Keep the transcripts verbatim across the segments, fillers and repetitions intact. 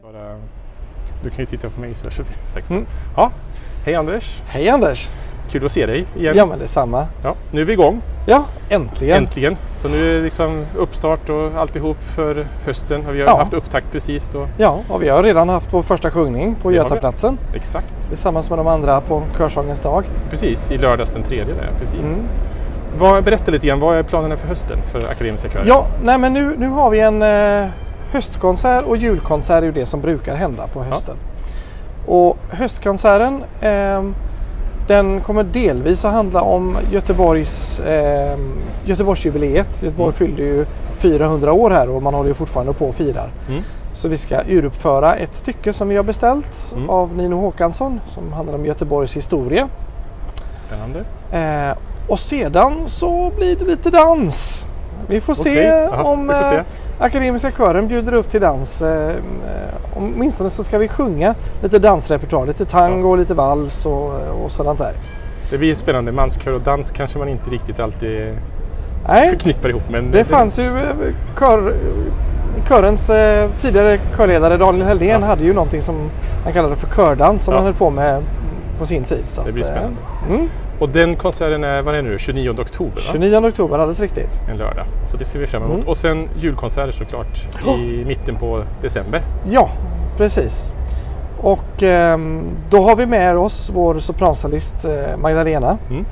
Bara, du kan ju titta på mig så är det säkert. Mm. Ja, hej Anders. Hej Anders. Kul att se dig igen. Ja, men det är samma. Ja, nu är vi igång. Ja, äntligen. Äntligen. Så nu är det liksom uppstart och alltihop för hösten. Vi har Ja. haft upptakt precis. Och... Ja, och vi har redan haft vår första sjungning på Det har Götaplatsen. Exakt. Tillsammans med de andra på Körsångens dag. Precis, i lördags den tredje där, precis. Mm. Vad, berätta lite grann, vad är planerna för hösten för Akademiska kören? Ja, nej men nu, nu har vi en eh, höstkonsert och julkonsert är ju det som brukar hända på hösten. Ja. Och höstkonserten eh, den kommer delvis att handla om Göteborgs, eh, Göteborgsjubileet. Göteborg mm. fyllde ju fyrahundra år här och man håller ju fortfarande på och firar. Mm. Så vi ska uruppföra ett stycke som vi har beställt mm. av Nino Håkansson som handlar om Göteborgs historia. Spännande. Eh, och sedan så blir det lite dans. Vi får okay. se Aha, om vi får se. Eh, Akademiska kören bjuder upp till dans. Eh, åtminstone så ska vi sjunga lite dansrepertoar, lite tango, ja. lite vals och, och sådant där. Det blir spännande. Manskör och dans kanske man inte riktigt alltid Nej, förknippar ihop. Men det, det fanns ju kör, körens eh, tidigare körledare Daniel Heldén ja. hade ju någonting som han kallade för kördans som ja. han höll på med på sin tid. Så det blir att, spännande. Mm. Och den konserten är, vad är det nu, tjugonionde oktober? Va? tjugonionde oktober, alldeles riktigt. En lördag, så det ser vi fram emot. Mm. Och sen julkonserter såklart oh. i mitten på december. Ja, precis. Och eh, då har vi med oss vår sopransolist eh, Magdalena. Mm.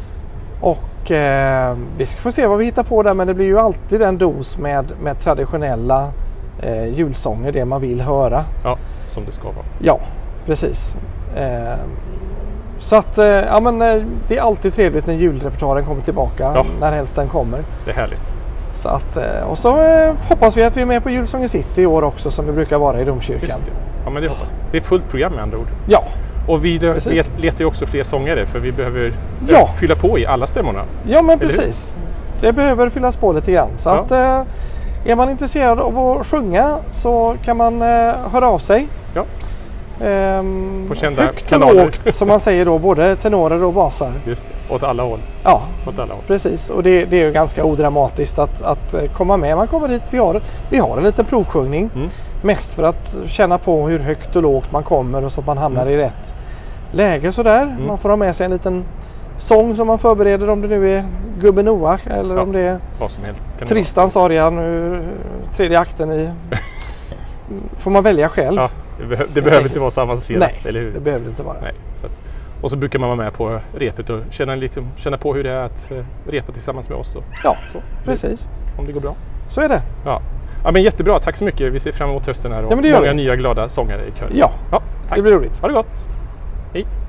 Och eh, vi ska få se vad vi hittar på där, men det blir ju alltid en dos med, med traditionella eh, julsånger, det man vill höra. Ja, som det ska vara. Ja, precis. Eh, Så att, ja men det är alltid trevligt när julrepertoaren kommer tillbaka, ja. när helst den kommer. Det är härligt. Så att, och så hoppas vi att vi är med på Julsånger City i år också som vi brukar vara i Domkyrkan. Ja men det hoppas vi. Det är fullt program med andra ord. Ja. Och vi let, letar ju också fler sångare för vi behöver ja. fylla på i alla stämmorna. Ja men precis. Det behöver fyllas på lite grann. Så ja. att är man intresserad av att sjunga så kan man höra av sig. Ja. Ehm, på kända högt kanaler. och lågt som man säger då, både tenorer och basar. Just det, åt alla håll. Ja, åt alla håll. Precis. Och det, det är ju ganska odramatiskt att, att komma med. Man kommer hit, vi har, vi har en liten provsjungning. Mm. Mest för att känna på hur högt och lågt man kommer och så att man hamnar mm. i rätt läge sådär. Mm. Man får ha med sig en liten sång som man förbereder, om det nu är Gubben Noach eller ja, om det är vad som helst. Tristans aria, nu tredje akten i... får man välja själv. Ja. Det, behö- det behöver inte vara så avancerat, Nej, eller hur? det behöver det inte vara. Nej, så att, och så brukar man vara med på repet och känna, lite, känna på hur det är att uh, repa tillsammans med oss. Och, ja, så, precis. Om det går bra. Så är det. Ja. Ja, men jättebra, tack så mycket. Vi ser fram emot hösten här och ja, många vi. nya glada sångare i kören. Ja, ja tack. Det blir roligt. Ha det gott. Hej.